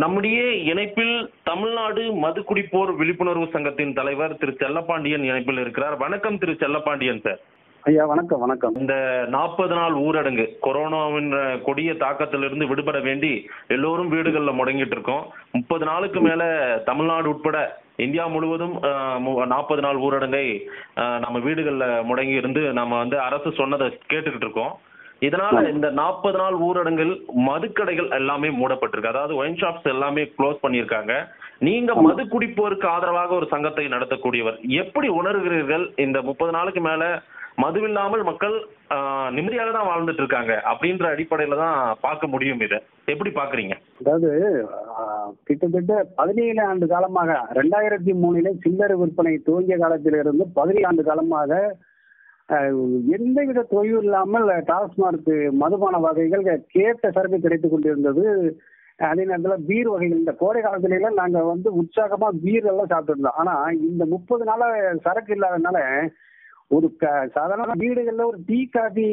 நம்முடைய இணைப்பில் தமிழ்நாடு மது குடிப்போர் விழிப்புணர்வு சங்கத்தின் தலைவர் திரு செல்லப்பாண்டியன் இணைப்பில் இருக்கிறார். வணக்கம் திரு செல்லப்பாண்டியன் சார். ஐயா வணக்கம். வணக்கம். இந்த 40 நாள் ஊரடங்கு கொரோனாவின் கொடிய தாக்கத்திலிருந்து விடுபட வேண்டி எல்லோரும் வீடுகளில் முடங்கிட்டு இருக்கோம். 30 நாளுக்கு மேல தமிழ்நாடு உட்பட இந்தியா முழுவதும் 40 நாள் ஊரடங்கை நம்ம வீடுகளில் முடங்கி இருந்து நம்ம அரசு சொன்னதை கேட்டுக்கிட்டு இருக்கோம். இதனால இந்த 40 நாள் ஊரடங்கில் மதுக்கடைகள் எல்லாமே மூடப்பட்டிருக்கு. அதாவது ஒயின் ஷாப்ஸ் எல்லாமே க்ளோஸ் பண்ணியிருக்காங்க. நீங்க மது குடிப்போருக்கு ஆதரவாக ஒரு சங்கத்தை நடத்தக்கூடியவர், எப்படி உணர்கிறீர்கள்? இந்த 30 நாளுக்கு மேல மதுவில்லாமல் மக்கள் நிம்மதியாக தான் வாழ்ந்துட்டு இருக்காங்க அப்படின்ற அடிப்படையில தான் பார்க்க முடியும். இதை எப்படி பாக்குறீங்க? அதாவது கிட்டத்தட்ட 17 ஆண்டு காலமாக 2003 சில்லறை விற்பனை துவங்கிய காலத்திலிருந்து 17 ஆண்டு காலமாக எந்தவித தொய்வு இல்லாமல் டாஸ்மார்க் மதுபான வகைகள் கேட்ட சரக்கு கிடைத்துக் கொண்டிருந்தது. அதே நேரத்தில் பீர் வகைகள் இந்த கோடை காலத்துல நாங்க உற்சாகமா பீர் எல்லாம் சாப்பிட்டு இருந்தோம். ஆனா இந்த 30 நாள சரக்கு இல்லாதனால ஒரு சாதாரண வீடுகள்ல ஒரு டீ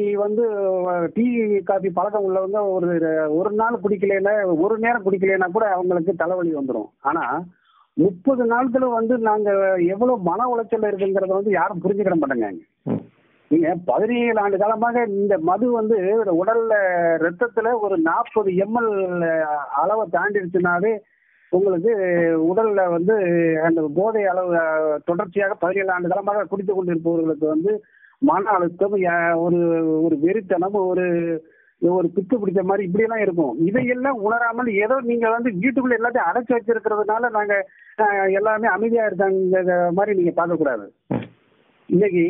காபி பழக்கம் உள்ளவங்க ஒரு நாள் குடிக்கலைன்னா, ஒரு நேரம் குடிக்கலைன்னா கூட அவங்களுக்கு தலைவலி வந்துடும். ஆனா 30 நாட்கள் நாங்க எவ்வளவு மன உளைச்சல் இருக்குங்கிறத யாரும் புரிஞ்சுக்கிட மாட்டேங்க. நீங்க 17 ஆண்டு காலமாக இந்த மது உடல்ல ரத்தத்துல ஒரு 40 ml அளவை தாண்டிடுச்சுனாவே உங்களுக்கு உடல்ல அந்த போதை அளவு தொடர்ச்சியாக 17 ஆண்டு காலமாக குடித்துக் கொண்டிருப்பவர்களுக்கு மன அழுத்தம், ஒரு வெறித்தனம், ஒரு பித்து பிடிச்ச மாதிரி இப்படி எல்லாம் இருக்கும். இதையெல்லாம் உணராமல் ஏதோ நீங்க வீட்டுக்குள்ள எல்லாத்தையும் அடைச்சு வச்சிருக்கிறதுனால நாங்க எல்லாமே அமைதியா இருக்காங்க மாதிரி நீங்க பார்க்க கூடாது. இன்னைக்கு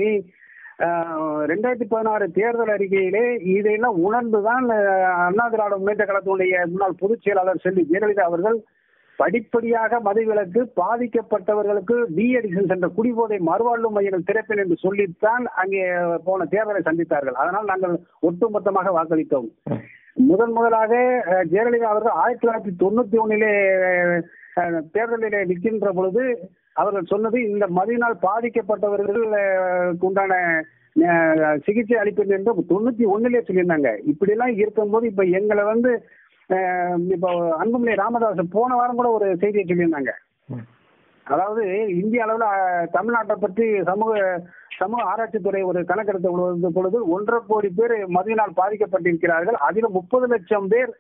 2016 தேர்தல் அறிக்கையிலே இதையெல்லாம் உணர்ந்துதான் அண்ணா திராவிட முன்னேற்ற கழகத்தினுடைய முன்னாள் பொதுச் செயலாளர் செல்வி ஜெயலலிதா அவர்கள் படிப்படியாக மதுவிலக்கு பாதிக்கப்பட்டவர்களுக்கு டி அடிக்ஷன் என்ற குடிபோதை மறுவாழ்வு மையங்கள் திறப்பேன் என்று சொல்லித்தான் அங்கே போன தேர்தலை சந்தித்தார்கள். அதனால் நாங்கள் ஒட்டுமொத்தமாக வாக்களித்தோம். முதலாக ஜெயலலிதா அவர்கள் 1991 தேர்தலிலே நிற்கின்ற பொழுது அவர்கள் சொன்னது, இந்த மதுவினால் பாதிக்கப்பட்டவர்கள் உண்டான சிகிச்சை அளிப்பது என்று 91 சொல்லியிருந்தாங்க. இப்படி எல்லாம் இருக்கும்போது இப்ப எங்களை இப்போ அன்புமணி ராமதாஸ் போன வாரம் கூட ஒரு செய்தியை சொல்லியிருந்தாங்க. அதாவது இந்திய அளவில் தமிழ்நாட்டை பற்றி சமூக ஆராய்ச்சித்துறை ஒரு கணக்கெடுத்த பொழுது 1.5 கோடி பேர் மதுவினால் பாதிக்கப்பட்டிருக்கிறார்கள். அதில் 30 லட்சம் பேர்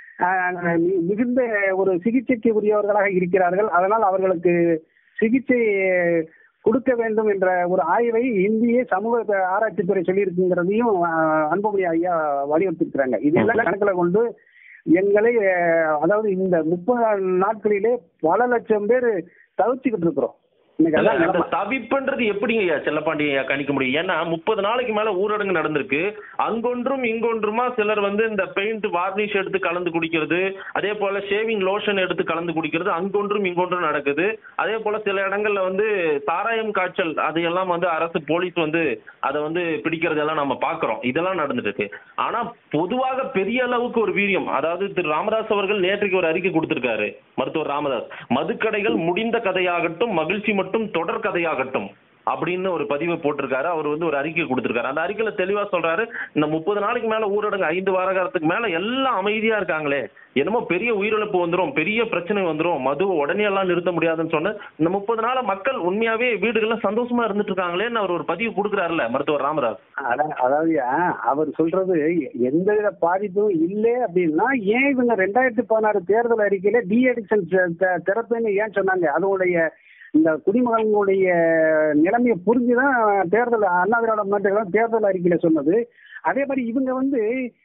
மிகுந்த ஒரு சிகிச்சைக்கு உரியவர்களாக இருக்கிறார்கள். அதனால் அவர்களுக்கு சிகிச்சை கொடுக்க வேண்டும் என்ற ஒரு ஆய்வை இந்திய சமூக ஆராய்ச்சித்துறை சொல்லியிருக்குங்கிறதையும் அன்புமணி ஐயா வலியுறுத்திருக்கிறாங்க. இதெல்லாம் கணக்கில் கொண்டு எங்களை, அதாவது இந்த 30 நாட்களிலே பல லட்சம் பேர் தவிச்சுக்கிட்டு இருக்கிறோம். தவிப்புன்றது எப்படிங்க செல்லப்பாண்டியா கணிக்க முடியும்? ஏன்னா 30 நாளைக்கு மேல ஊரடங்கு நடந்திருக்கு. அங்கொன்றும் இங்கொன்றுமா சிலர் இந்த பெயிண்ட் வார்னிஷ் எடுத்து கலந்து குடிக்கிறது, அதே போல ஷேவிங் லோஷன் எடுத்து கலந்து குடிக்கிறது, அங்கொன்றும் இங்கொன்றும் நடக்குது. அதே போல சில இடங்கள்ல சாராயம் காய்ச்சல் அதையெல்லாம் அரசு போலீஸ் அதை பிடிக்கிறதெல்லாம் நம்ம பாக்குறோம். இதெல்லாம் நடந்துட்டு இருக்கு. ஆனா பொதுவாக பெரிய அளவுக்கு ஒரு வீரியம், அதாவது திரு ராமதாஸ் அவர்கள் நேற்றுக்கு ஒரு அறிக்கை கொடுத்திருக்காரு. மருத்துவர் ராமதாஸ், மதுக்கடைகள் முடிந்த கதையாகட்டும், மகிழ்ச்சி மட்டும் தொடர் கதையாகட்டும் அப்படின்னு ஒரு பதிவை போட்டிருக்காரு. அவர் ஒரு அறிக்கை கொடுத்திருக்காரு. அந்த அறிக்கையில தெளிவா சொல்றாரு, இந்த 30 நாளைக்கு மேல ஊரடங்கு 5 வார காலத்துக்கு மேல எல்லாம் அமைதியா இருக்காங்களே, என்னமோ பெரிய உயிரிழப்பு வந்துடும், பெரிய பிரச்சனை வந்துடும், மதுவை உடனே எல்லாம் நிறுத்த முடியாதுன்னு சொன்ன இந்த 30 நாள மக்கள் உண்மையாவே வீடுகள்ல சந்தோஷமா இருந்துட்டு இருக்காங்களேன்னு அவர் ஒரு பதிவு கொடுக்குறாருல்ல மருத்துவர் ராமதாஸ். அதாவது அவர் சொல்றது எந்தவித பாதிப்பும் இல்லை அப்படின்னா ஏன் இவங்க 2016 தேர்தல் அறிக்கையில டி அடிக்ஷன் திறப்புன்னு ஏன் சொன்னாங்க? அதனுடைய இந்த குடிமகன்களுடைய நிலைமையை புரிஞ்சுதான் தேர்தல் அண்ணா திராவிட முன்னேற்ற கழகம் தேர்தல் அறிக்கையில சொன்னது. அதே மாதிரி இவங்க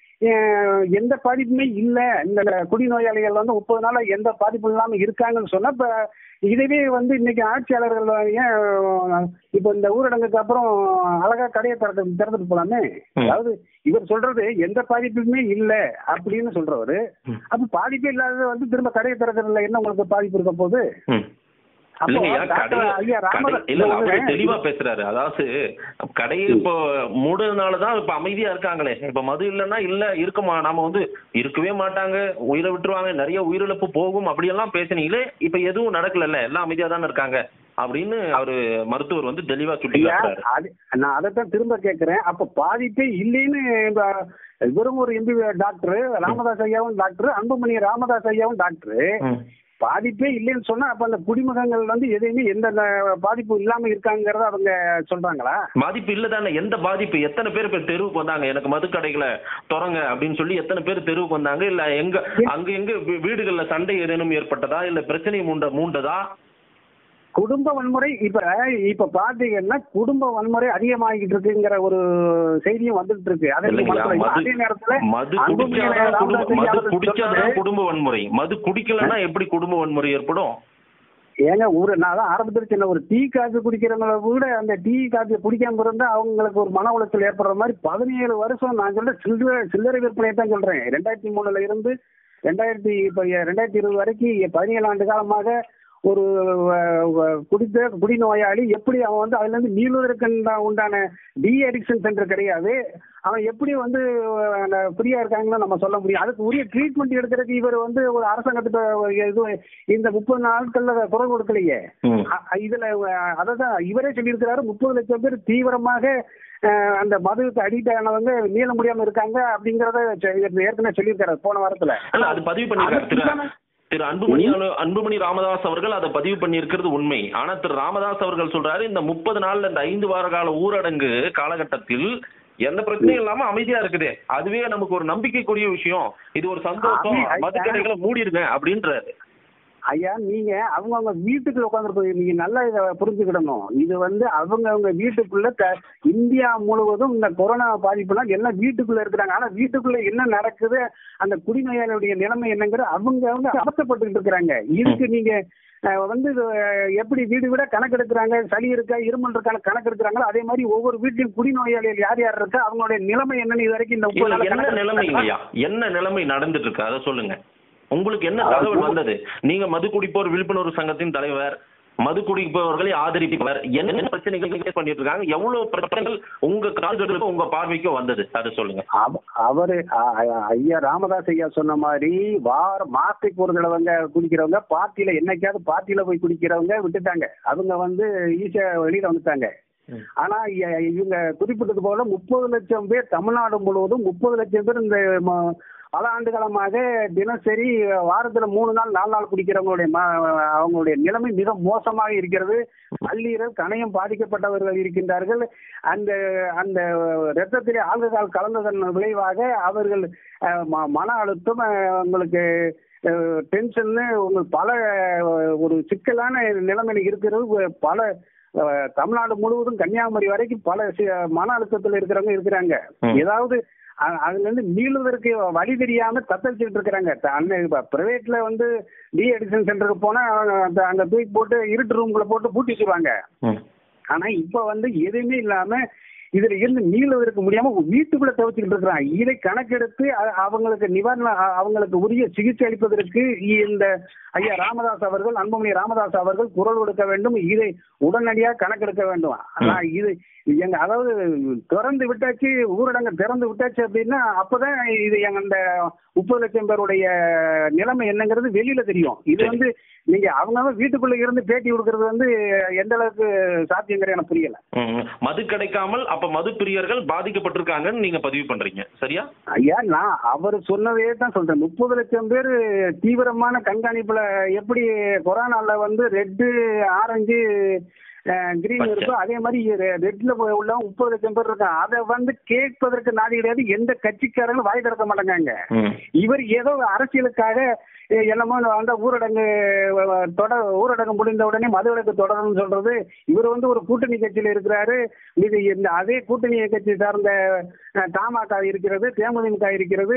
எந்த பாதிப்புமே இல்லை, இந்த குடிநோயாளிகள் 30 நாளா எந்த பாதிப்பும் இல்லாம இருக்காங்கன்னு சொன்னா, இப்ப இதுவே இன்னைக்கு ஆட்சியாளர்கள் ஏன் இப்ப இந்த ஊரடங்குக்கு அப்புறம் அழகா கடையை திறந்துட்டு போலாமே. அதாவது இவர் சொல்றது எந்த பாதிப்புமே இல்லை அப்படின்னு சொல்றவரு, அப்ப பாதிப்பே இல்லாத திரும்ப கடையை திறக்கிறதுல என்ன உங்களுக்கு பாதிப்பு இருக்க போகுது? தெளிவா பேசுறாரு. அதாவது கடையை இப்போ மூடுறதுனாலதான் இப்ப அமைதியா இருக்காங்களே. இப்ப மது இல்லைன்னா இல்ல இருக்குமா, நாம இருக்கவே மாட்டாங்க, உயிரை விட்டுருவாங்க, நிறைய உயிரிழப்பு போகும் அப்படியெல்லாம் பேசினீங்களே. இப்ப எதுவும் நடக்கல, எல்லாம் அமைதியா தானே இருக்காங்க அப்படின்னு அவரு மருத்துவர் வந்து தெளிவா சொல்லியிருக்காரு. நான் அதைத்தான் திரும்ப கேட்கிறேன். அப்ப பாதிப்பே இல்லைன்னு இவரும் ஒரு எம்பி டாக்டர், ராமதாஸ் ஐயாவும் டாக்டர், அன்புமணி ராமதாஸ் ஐயாவும் டாக்டர், பாதிப்பே இல்லைன்னு சொன்னா அப்ப அந்த குடிமகங்கள் வந்து எதையுமே எந்த பாதிப்பு இல்லாம இருக்காங்கிறத அவங்க சொல்றாங்களா? பாதிப்பு இல்லதானே. எந்த பாதிப்பு? எத்தனை பேர் இப்ப தெருவுக்கு வந்தாங்க, எனக்கு மது கடைகளை தொடங்க அப்படின்னு சொல்லி எத்தனை பேர் தெருவுக்கு வந்தாங்க? இல்ல எங்க வீடுகள்ல சண்டை ஏதேனும் ஏற்பட்டதா, இல்ல பிரச்சனை மூண்டதா? குடும்ப வன்முறை இப்ப பாத்தீங்கன்னா குடும்ப வன்முறை அதிகமாகிட்டு இருக்குங்கிற ஒரு செய்தியும் வந்துட்டு இருக்கு. அதே நேரத்துல மது குடிச்சாதான் குடும்ப வன்முறை, மது குடிக்கலன்னா எப்படி குடும்ப வன்முறை ஏற்படும்? ஏங்க நான் தான் ஆரம்பத்தில் சின்ன ஒரு டீ காஃபி குடிக்கிறவங்கள கூட அந்த டீ காஃபி குடிக்காம இருந்தா அவங்களுக்கு ஒரு மன உளைச்சல் ஏற்படுற மாதிரி 17 வருஷம் நான் சொல்றேன் சில்லறை விற்பனையை தான் சொல்றேன். 2003 இருந்து 2020 வரைக்கும் 17 ஆண்டு காலமாக ஒரு குடிநோயாளி எப்படி அவன் வந்து அதுல இருந்து மீளுவதற்கு உண்டான டி அடிக்ஷன் சென்டர் கிடையாது. அவன் எப்படி வந்து ஃப்ரீயா இருக்காங்கன்னு நம்ம சொல்ல முடியும். அதுக்கு உரிய ட்ரீட்மெண்ட் எடுக்கிறதுக்கு இவர் வந்து ஒரு அரசாங்கத்திட்ட இது இந்த 30 நாட்கள்ல குரல் கொடுக்கலையே. இதுல அதான் இவரே சொல்லியிருக்கிறாரு, 30 லட்சம் பேர் தீவிரமாக அந்த மதுவுக்கு அடிக்ட் ஆனவங்க மீள முடியாம இருக்காங்க அப்படிங்கறத ஏற்கனவே சொல்லியிருக்காரு போன வாரத்துல. அது பதிவு பண்ணிருக்காரு திரு அன்புமணி ராமதாஸ் அவர்கள் அதை பதிவு பண்ணியிருக்கிறது உண்மை. ஆனா திரு ராமதாஸ் அவர்கள் சொல்றாரு, இந்த 30 நாள்ல இந்த 5 வார கால ஊரடங்கு காலகட்டத்தில் எந்த பிரச்சனையும் இல்லாம அமைதியா இருக்குது, அதுவே நமக்கு ஒரு நம்பிக்கைக்குரிய விஷயம், இது ஒரு சந்தோஷம், மதுக்கடைகளை மூடிடுங்க அப்படின்றாரு. ஐயா நீங்க அவங்க வீட்டுக்குள்ள உட்காந்துருப்பீங்க, நீங்க நல்லா இதை புரிஞ்சுக்கிடணும். இது வந்து அவங்க வீட்டுக்குள்ள இந்தியா முழுவதும் இந்த கொரோனா பாதிப்புலாம் எல்லாம் வீட்டுக்குள்ள இருக்கிறாங்க. ஆனா வீட்டுக்குள்ள என்ன நடக்குது, அந்த குடிநோயாளியுடைய நிலைமை என்னங்கிற அவங்க அவசப்பட்டு இருக்கிறாங்க. இதுக்கு நீங்க வந்து எப்படி வீடு விட கணக்கு எடுக்கிறாங்க, சளி இருக்கா இருமல் இருக்கான கணக்கு எடுக்கிறாங்களோ அதே மாதிரி ஒவ்வொரு வீட்லயும் குடிநோயாளிகள் யார் யார் இருக்கா அவங்களுடைய நிலைமை என்னன்னு இது வரைக்கும் இந்த என்ன நிலைமை நடந்துட்டு இருக்கு அதை சொல்லுங்க. உங்களுக்கு என்ன தகவல் வந்தது? நீங்க மது குடிப்போர் விழிப்புணர்வு சங்கத்தின் தலைவர், மது குடிப்பவர்களை ஆதரிப்பவர், என்ன பிரச்சனைகள் பண்ணிட்டு இருக்காங்க, எவ்வளவு பிரச்சனைகள் உங்க கால்களுக்கு உங்க பார்வைக்கு வந்தது அதை சொல்லுங்க. அவரு ஐயா ராமதாஸ் ஐயா சொன்ன மாதிரி மாசத்துக்கு ஒரு தடவை குடிக்கிறவங்க பார்ட்டியில என்னைக்காவது பார்ட்டியில போய் குடிக்கிறவங்க விட்டுட்டாங்க, அவங்க வந்து ஈஸியா வெளியில வந்துட்டாங்க. ஆனா இவங்க குறிப்பிட்டது போல 30 லட்சம் பேர் தமிழ்நாடு முழுவதும் 30 லட்சம் பேர் இந்த பல ஆண்டு காலமாக தினசரி வாரத்துல 3 நாள் 4 நாள் குடிக்கிறவங்களுடைய அவங்களுடைய நிலைமை மிக மோசமாக இருக்கிறது. கல்லீரல் கணையம் பாதிக்கப்பட்டவர்கள் இருக்கின்றார்கள். அந்த அந்த இரத்தத்திலே ஆல்கஹால் கலந்ததன் விளைவாக அவர்கள் மன அழுத்தம், உங்களுக்கு டென்ஷன், உங்களுக்கு பல ஒரு சிக்கலான நிலைமையில இருக்கிறது. பல தமிழ்நாடு முழுவதும் கன்னியாகுமரி வரைக்கும் பல மன அழுத்தத்தில் இருக்கிறவங்க இருக்கிறாங்க. ஏதாவது அதுல இருந்து மீளுவதற்கு வழி தெரியாம தத்தளிச்சுட்டு இருக்கிறாங்க. பிரைவேட்ல வந்து டி அடிக்ஷன் சென்டருக்கு போனா அங்க தூக்கி போட்டு இருட்டு ரூம்குள்ள போட்டு பூட்டி வச்சிருவாங்க. ஆனா இப்ப வந்து எதுவுமே இல்லாம இதுல இருந்து மீளுவதற்கு முடியாம வீட்டுக்குள்ள தவிச்சுக்கிட்டு இருக்கிறாங்க. இதை கணக்கெடுத்து அவங்களுக்கு நிவாரணம், அவங்களுக்கு உரிய சிகிச்சை அளிப்பதற்கு இந்த ஐயா ராமதாஸ் அவர்கள், அன்புமணி ராமதாஸ் அவர்கள் குரல் கொடுக்க வேண்டும். இதை உடனடியாக கணக்கெடுக்க வேண்டும். இது அதாவது திறந்து விட்டாச்சு, ஊரடங்கு திறந்து விட்டாச்சு அப்படின்னா அப்பதான் இது அந்த 30 லட்சம் பேருடைய நிலைமை என்னங்கிறது வெளியில தெரியும். இது வந்து நீங்க அவங்க வீட்டுக்குள்ள இருந்து பேட்டி கொடுக்கறது வந்து எந்த அளவுக்கு சாத்தியங்கிற எனக்கு புரியல. மது கிடைக்காமல் அப்ப மது பிரியர்கள் பாதிக்கப்பட்டிருக்காங்கன்னு நீங்க பதிவு பண்றீங்க, சரியா? ஐயா நான் அவர் சொன்னதே தான் சொல்றேன். 30 லட்சம் பேர் தீவிரமான கண்காணிப்புல எப்படி கொரோனால வந்து ரெட்டு ஆரஞ்சு கிரீன் இருக்கோ அதே மாதிரி ரெட்ல உள்ள 30 லட்சம் பேர் இருக்காங்க. அதை வந்து கேட்பதற்கு நாதி கிடையாது. எந்த கட்சிக்காரங்களும் வாய் திறக்க மாட்டேங்காங்க. இவர் ஏதோ அரசியலுக்காக என்னமோ அந்த ஊரடங்கு முடிந்த உடனே மதுவிலக்கு தொடரும்னு சொல்றது. இவர் வந்து ஒரு கூட்டணி கட்சியில இருக்கிறாரு. இது அதே கூட்டணி கட்சி சார்ந்த தமாக இருக்கிறது, தேமுதிக இருக்கிறது,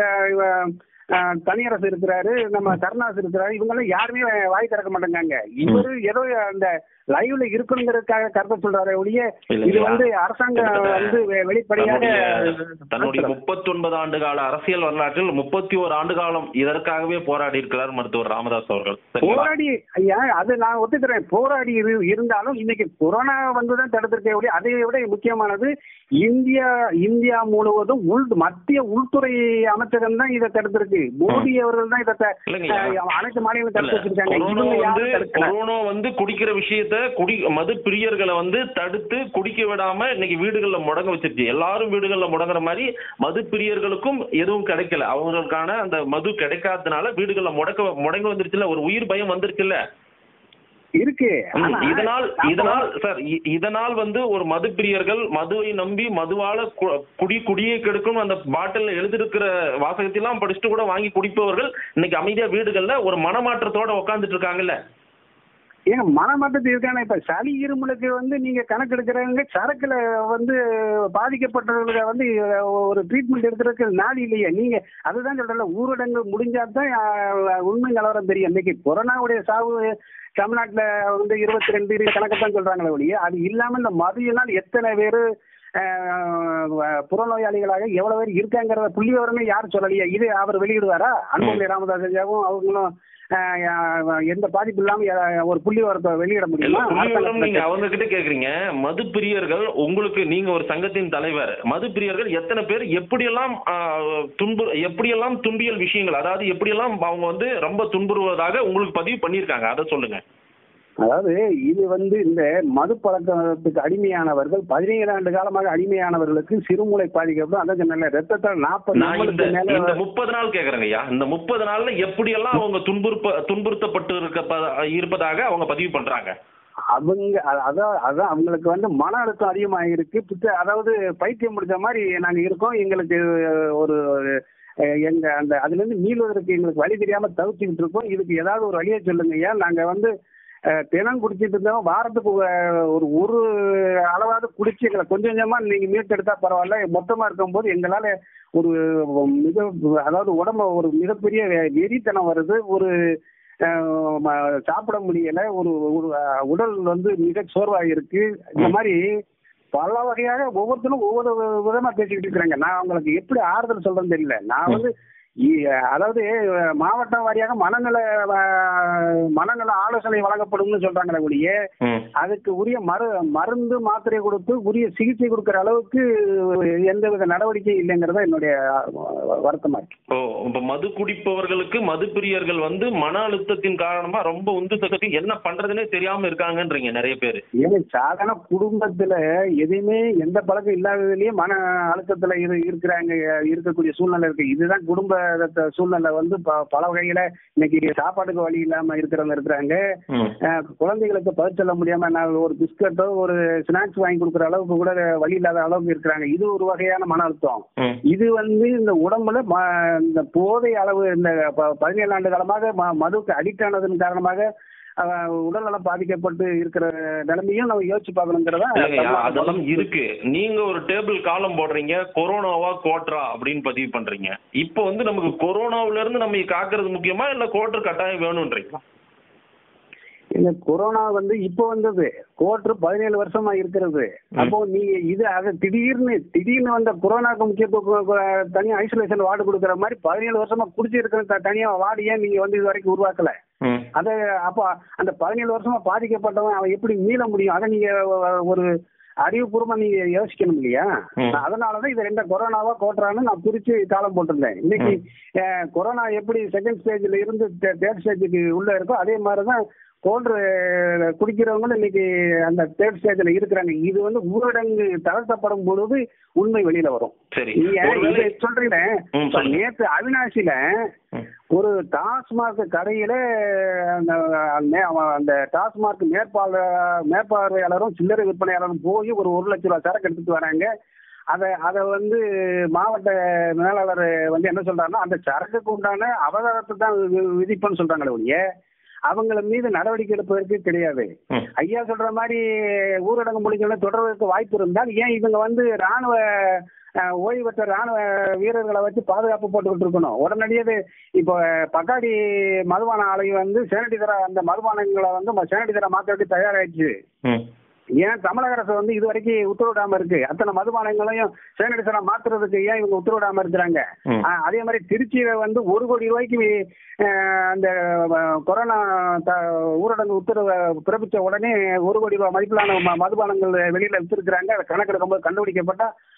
தனியரசு இருக்கிறாரு, நம்ம கருணாசு இருக்கிறாரு. இவங்க எல்லாம் யாருமே வாய் திறக்க மாட்டேங்காங்க. இவரு ஏதோ அந்த லைவ்ல இருக்கணுங்கிறதுக்காக கருத்தை சொல்றாரு ஒழிய இது வந்து அரசாங்கம் வந்து வெளிப்படையாக தன்னுடைய 39 ஆண்டு கால அரசியல் வரலாற்றில் 31 ஆண்டு காலம் இதற்காகவே போராடி இருக்கிறார் மருத்துவர் ராமதாஸ் அவர்கள். போராடி ஐயா அது நான் ஒத்துக்கிறேன். போராடி இருந்தாலும் இன்னைக்கு கொரோனா வந்துதான் தடுத்திருக்க ஒழிய அதை விட முக்கியமானது இந்தியா முழுவதும் மத்திய உள்துறை அமைச்சகம் தான் இதை தடுத்திருக்கு. மோடி அவர்கள் தான் இதை இல்லைங்கய்யா. அனைத்து மாநிலங்களும் தடுத்து வச்சிருக்காங்க. கொரோனா இவங்க வந்து யாரும் தடுக்கல. கொரோனா வந்து குடிக்கிற விஷயத்த மது பிரியர்களை வந்து தடுத்து குடிக்க விடாம இன்னைக்கு வீடுகள்ல முடங்க வச்சிருச்சு. எல்லாரும் வீடுகள்ல முடங்குற மாதிரி மது பிரியர்களுக்கும் எதுவும் கிடைக்கல. அவங்களுக்கான அந்த மது கிடைக்காததுனால வீடுகள்ல முடங்க வந்துருச்சுல, ஒரு உயிர் பயம் வந்துருச்சுல்ல. இருக்கு. இதனால் வந்து ஒரு மது பிரியர்கள் மதுவை நம்பி மதுவால குடியை கெடுக்கும் அந்த பாட்டில் எழுதிருக்கிற வாசகத்தெல்லாம் படிச்சுட்டு கூட வாங்கி குடிப்பவர்கள் இன்னைக்கு அமைதியா வீடுகள்ல ஒரு மனமாற்றத்தோட உட்கார்ந்துட்டு இருக்காங்கல்ல. ஏங்க மனமாற்றத்தில் இருக்கான இப்ப சளி இருமலுக்கு வந்து நீங்க கணக்கு எடுக்கிறவங்க சரக்குல வந்து பாதிக்கப்பட்டவர்களுக்கு வந்து ஒரு ட்ரீட்மெண்ட் எடுக்கிறதுக்கு நாடு இல்லையே. நீங்க அதுதான் சொல்றல, ஊரடங்கு முடிஞ்சாதான் உண்மை நிலவரம் தெரியும். இன்னைக்கு கொரோனாவுடைய சாவு தமிழ்நாட்டுல வந்து 22 கணக்கத்தான் சொல்றாங்களே ஒழிய, அது இல்லாம இந்த மதியினால் எத்தனை பேரு புறநோயாளிகளாக எவ்வளவு பேர் இருக்காங்கிறத புள்ளி விவரமே யாரும் சொல்லலையா? இது அவர் வெளியிடுவாரா? அன்புமணி ராமதாஸ் ஐயாவும் அவங்களும் எந்த பாதிப்பு இல்லாம ஒரு புள்ளி விவரத்தை வெளியிட முடியுமா? நீங்க அவங்க கிட்ட கேக்குறீங்க. மது பிரியர்கள், உங்களுக்கு நீங்க ஒரு சங்கத்தின் தலைவர், மது பிரியர்கள் எத்தனை பேர் எப்படியெல்லாம் துன்பியல் விஷயங்கள், அதாவது எப்படியெல்லாம் அவங்க வந்து ரொம்ப துன்புறுவதாக உங்களுக்கு பதிவு பண்ணியிருக்காங்க, அதை சொல்லுங்க. அதாவது இது வந்து இந்த மது பழக்கத்துக்கு அடிமையானவர்கள் 17 ஆண்டு காலமாக அடிமையானவர்களுக்கு சிறுமூளை பாதிக்கப்படும். அதான் சொன்ன ரத்தத்தால் 40 30 நாள் கேக்குறேங்க ஐயா. இந்த 30 நாள்ல எப்படியெல்லாம் அவங்க துன்புறுத்தப்பட்டு இருப்பதாக அவங்க பதிவு பண்றாங்க. அதான் அவங்களுக்கு வந்து மன அழுத்தம் அதிகமாக இருக்கு. அதாவது பைத்தியம் முடிச்ச மாதிரி நாங்க இருக்கோம். எங்களுக்கு ஒரு எங்க அந்த அதுல இருந்து மீள்வதற்கு எங்களுக்கு வழி தெரியாம தவிச்சுக்கிட்டு இருக்கோம். இதுக்கு ஏதாவது ஒரு வழியை சொல்லுங்க ஐயா. நாங்க வந்து தினம் குடிச்சிட்டு இருந்தோம். வாரத்துக்கு ஒரு அளவாவது குடிச்சு எங்களை கொஞ்சம் கொஞ்சமா நீங்க மீட்டு எடுத்தா பரவாயில்ல. மொத்தமா இருக்கும்போது எங்களால ஒரு அதாவது உடம்பு ஒரு மிகப்பெரிய வெறித்தனம் வருது. ஒரு சாப்பிட முடியல. ஒரு உடல் வந்து மிக சோர்வாக இருக்கு. இந்த மாதிரி பல வகையாக ஒவ்வொருத்தரும் ஒவ்வொரு விதமா பேசிக்கிட்டு இருக்கிறாங்க. நான் அவங்களுக்கு எப்படி ஆறுதல் சொல்றேன்னு தெரியல. நான் வந்து அதாவது மாவட்டம் வாரியாக மனநல ஆலோசனை வழங்கப்படும்னு சொல்றாங்களே ஒழிய, அதுக்கு உரிய மருந்து மாத்திரை கொடுத்து உரிய சிகிச்சை கொடுக்கிற அளவுக்கு எந்தவித நடவடிக்கை இல்லைங்கிறதா என்னுடைய வருத்தமா இருக்கு. இப்ப மது குடிப்பவர்களுக்கு மது பிரியர்கள் வந்து மன அழுத்தத்தின் காரணமா ரொம்ப உந்து சக்தி என்ன பண்றதுன்னே தெரியாம இருக்காங்கன்றீங்க நிறைய பேர். ஏன்னா சாதாரண குடும்பத்துல எதையுமே எந்த பழக்கம் இல்லாததுலயே மன அழுத்தத்துல இருக்கிறாங்க, இருக்கக்கூடிய சூழ்நிலை இருக்கு. இதுதான் குடும்ப சூழ்நிலை வந்து பல வகையில இன்னைக்கு சாப்பாட்டுக்கு வழி இல்லாம இருக்கிறவங்க இருக்கிறாங்க. குழந்தைகளுக்கு பதில் சொல்ல முடியாம ஒரு பிஸ்கட்டோ ஒரு ஸ்நாக்ஸ் வாங்கி கொடுக்குற அளவுக்கு கூட வழி இல்லாத அளவுக்கு இருக்கிறாங்க. இது ஒரு வகையான மன அழுத்தம். இது வந்து இந்த உடம்புல இந்த போதை அளவு இந்த 17 ஆண்டு காலமாக மதுவுக்கு அடிக்ட் ஆனதன் காரணமாக உடல்நலம் பாதிக்கப்பட்டு இருக்கிற நிலைமையும் நம்ம யோசிச்சு பார்க்கணுங்கிறதா. அதெல்லாம் இருக்கு. நீங்க ஒரு டேபிள் காலம் போடுறீங்க, கொரோனாவா கோட்ரா அப்படின்னு பதிவு பண்றீங்க. இப்போ வந்து நமக்கு கொரோனாவில இருந்து நம்ம காக்கிறது முக்கியமா இல்ல கோட்ரு கட்டாயம் வேணும்ன்றீங்களா? இந்த கொரோனா வந்து இப்ப வந்தது, கோட்ரு 17 வருஷமா இருக்கிறது. அப்போ நீங்க இது அதை திடீர்னு வந்த கொரோனாக்கு முக்கியத்துவம் தனியா ஐசோலேஷன் வார்டு கொடுக்குற மாதிரி 17 வருஷமா குடிச்சு இருக்கிற தனியா வார்டு ஏன் நீங்க வந்து இது வரைக்கும் உருவாக்கல? அத அப்ப அந்த 17 வருஷமா பாதிக்கப்பட்டவன் அவன் எப்படி மீள முடியும்? அதை நீங்க ஒரு அறிவுபூர்வமா நீங்க யோசிக்கணும் இல்லையா? அதனாலதான் இது ரெண்ட கொரோனாவா கோட்ரான்னு நான் பிரிச்சு காலம் போட்டிருந்தேன். இன்னைக்கு கொரோனா எப்படி செகண்ட் ஸ்டேஜ்ல இருந்து தேர்ட் ஸ்டேஜுக்கு உள்ள இருக்கோ அதே மாதிரிதான் கோல்டு குடிக்கிறவங்களும் இன்னைக்கு அந்த தேர்ட் ஸ்டேஜ்ல இருக்கிறாங்க. இது வந்து ஊரடங்கு தளர்த்தப்படும் பொழுது உண்மை வெளியில வரும். சொல்றீங்க. நேற்று அவினாசியில ஒரு டாஸ்மாக் கடையில அந்த டாஸ்மாக் மேற்பார்வையாளரும் சில்லறை விற்பனையாளரும் போய் ஒரு 1 லட்சம் ரூபாய் சரக்கு எடுத்துட்டு வராங்க. அதை வந்து மாவட்ட மேலாளர் வந்து என்ன சொல்றாருன்னா, அந்த சரக்குக்கு உண்டான அவதாரத்தை தான் விதிப்புன்னு சொல்றாங்களே ஒழிய அவங்கள மீது நடவடிக்கை எடுப்பதற்கு கிடையாது. ஐயா சொல்ற மாதிரி ஊரடங்கு முடிஞ்சோட தொடர்வதற்கு வாய்ப்பு இருந்தால் ஏன் இவங்க வந்து ஓய்வு பெற்ற ராணுவ வீரர்களை வச்சு பாதுகாப்பு போட்டுக்கிட்டு இருக்கணும்? உடனடியே இப்போ பக்காடி மதுபான ஆலை வந்து சேனிடைசரா அந்த மதுபானங்களை வந்து சேனிடைசரா மாத்திரத்துக்கு தயாராயிடுச்சு. ஏன் தமிழக அரசு வந்து இது வரைக்கும் உத்தரவிடாம இருக்கு? அத்தனை மதுபானங்களையும் சேனிடைசரா மாத்துறதுக்கு ஏன் இவங்க உத்தரவிடாம இருக்கிறாங்க? அதே மாதிரி திருச்சியில வந்து 1 கோடி ரூபாய்க்கு அந்த கொரோனா ஊரடங்கு உத்தரவை பிறப்பிச்ச உடனே 1 கோடி ரூபாய் மதிப்பிலான மதுபானங்கள் வெளியில வித்திருக்கிறாங்க. கணக்கெடுக்கும் போது கண்டுபிடிக்கப்பட்டா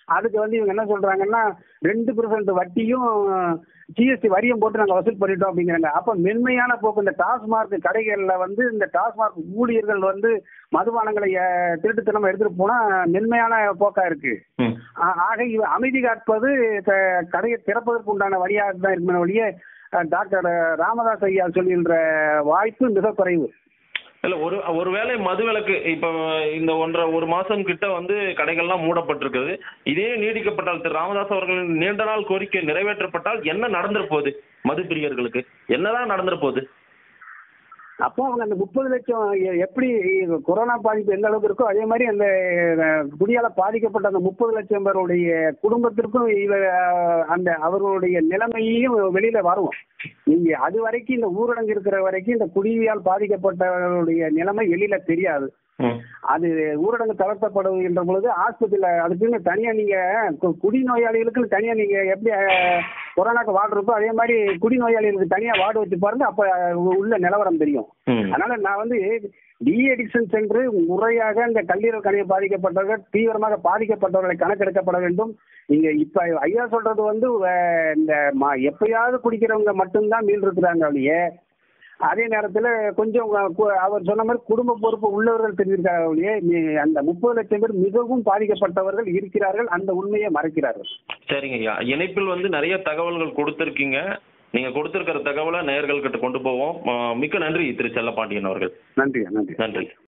அதுக்கு வந்து இவங்க என்ன சொல்றாங்கன்னா 2% வட்டியும் ஜிஎஸ்டி வரியும் போட்டு நாங்கள் வசூல் பண்ணிட்டோம் அப்படிங்கிறாங்க. அப்ப மென்மையான போக்கு இந்த டாஸ்மார்க் கடைகள்ல வந்து இந்த டாஸ்மார்க் ஊழியர்கள் வந்து மதுபானங்களை திருட்டுத்தனமா எடுத்துட்டு போனா மென்மையான போக்கா இருக்கு. ஆக இவ அமைதி காப்பது கடையை திறப்பதற்கு உண்டான வழியாக தான் இருக்குமே ஒழிய டாக்டர் ராமதாஸ் ஐயா சொல்கின்ற வாய்ப்பு மிக குறைவு. இல்ல ஒருவேளை மதுவிலக்கு இப்ப இந்த ஒரு மாசம் கிட்ட வந்து கடைகள்லாம் மூடப்பட்டிருக்குது. இதே நீடிக்கப்பட்டால் திரு ராமதாஸ் அவர்களின் நீண்ட நாள் கோரிக்கை நிறைவேற்றப்பட்டால் என்ன நடந்துற போகுது? மது பிரியர்களுக்கு என்னதான் நடந்துற போகுது? அப்போ அவங்க அந்த 30 லட்சம் எப்படி கொரோனா பாதிப்பு எந்த அளவுக்கு இருக்கோ அதே மாதிரி அந்த குடியால பாதிக்கப்பட்ட அந்த 30 லட்சம் பேருடைய குடும்பத்திற்கும் அந்த அவர்களுடைய நிலைமையையும் வெளியில வரும். நீங்க அது வரைக்கும் இந்த ஊரடங்கு இருக்கிற வரைக்கும் இந்த குடியால் பாதிக்கப்பட்டவர்களுடைய நிலைமை வெளியில தெரியாது. அது ஊரடங்கு தளர்த்தப்படுகின்ற பொழுது ஆஸ்பத்திரியில அதுக்குன்னு தனியா நீங்க குடிநோயாளிகளுக்கு தனியா நீங்க எப்படி கொரோனாக்கு வார்டு இருக்கோ அதே மாதிரி குடிநோயாளிகளுக்கு தனியா வார்டு வச்சு பாருங்க, அப்ப உள்ள நிலவரம் தெரியும். அதனால நான் வந்து டி அடிக்ஷன் சென்டர் முறையாக இந்த கல்லீரல் கணையை பாதிக்கப்பட்டவர்கள் தீவிரமாக பாதிக்கப்பட்டவர்களை கணக்கெடுக்கப்பட வேண்டும். நீங்க இப்ப ஐயா சொல்றது வந்து இந்த எப்பயாவது குடிக்கிறவங்க மட்டும்தான் மீள் இருக்கிறாங்க அப்படியே. அதே நேரத்துல கொஞ்சம் அவர் சொன்ன மாதிரி குடும்ப பொறுப்பு உள்ளவர்கள் தெரிஞ்சிருக்காங்க அப்படியே. அந்த 30 லட்சம் பேர் மிகவும் பாதிக்கப்பட்டவர்கள் இருக்கிறார்கள், அந்த உண்மையை மறைக்கிறார்கள். சரிங்க ஐயா, இணைப்பில் வந்து நிறைய தகவல்கள் கொடுத்திருக்கீங்க. நீங்க கொடுத்திருக்கிற தகவலை நேயர்கள் கிட்ட கொண்டு போவோம். மிக்க நன்றி திரு செல்லப்பாண்டியன் அவர்கள். நன்றி. நன்றி.